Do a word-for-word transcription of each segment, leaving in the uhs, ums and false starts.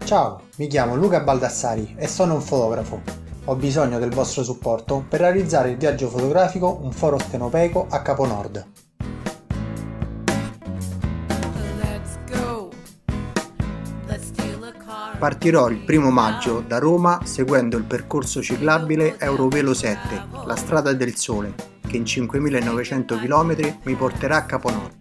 Ciao, mi chiamo Luca Baldassari e sono un fotografo. Ho bisogno del vostro supporto per realizzare il viaggio fotografico Un foro stenopeico a Capo Nord. Partirò il primo maggio da Roma seguendo il percorso ciclabile Eurovelo sette, la strada del sole, che in cinquemilanovecento chilometri mi porterà a Capo Nord.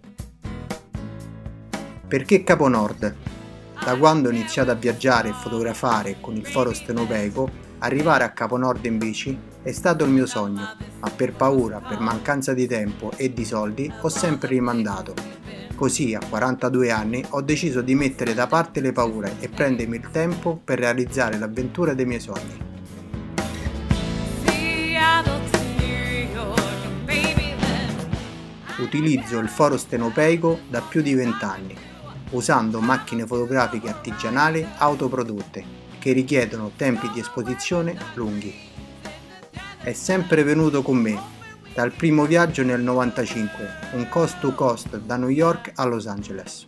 Perché Capo Nord? Da quando ho iniziato a viaggiare e fotografare con il foro stenopeico, arrivare a Capo Nord in bici è stato il mio sogno, ma per paura, per mancanza di tempo e di soldi ho sempre rimandato. Così a quarantadue anni ho deciso di mettere da parte le paure e prendermi il tempo per realizzare l'avventura dei miei sogni. Utilizzo il foro stenopeico da più di venti anni, usando macchine fotografiche artigianali autoprodotte che richiedono tempi di esposizione lunghi. È sempre venuto con me, dal primo viaggio nel novantacinque, un coast to coast da New York a Los Angeles.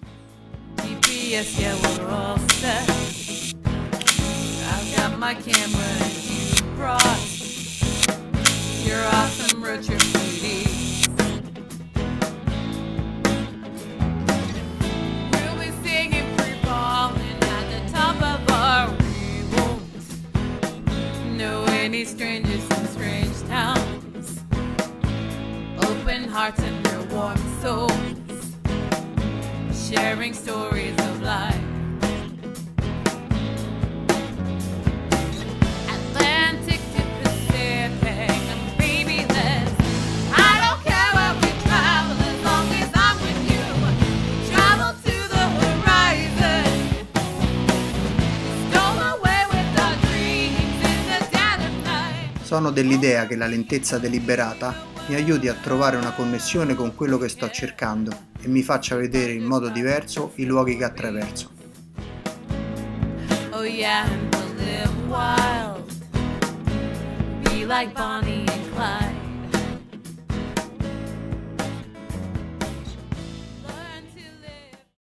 Strangers in strange towns, open hearts and their warm souls, sharing stories of life. Atlantic to Pacific, and baby, let's, I don't care where we travel as long as I'm with you. Travel to the horizon, stole away with our dreams in the dead of night. Sono dell'idea che la lentezza deliberata mi aiuti a trovare una connessione con quello che sto cercando e mi faccia vedere in modo diverso i luoghi che attraverso. Oh yeah, and to live wild, be like Bonnie and Clyde.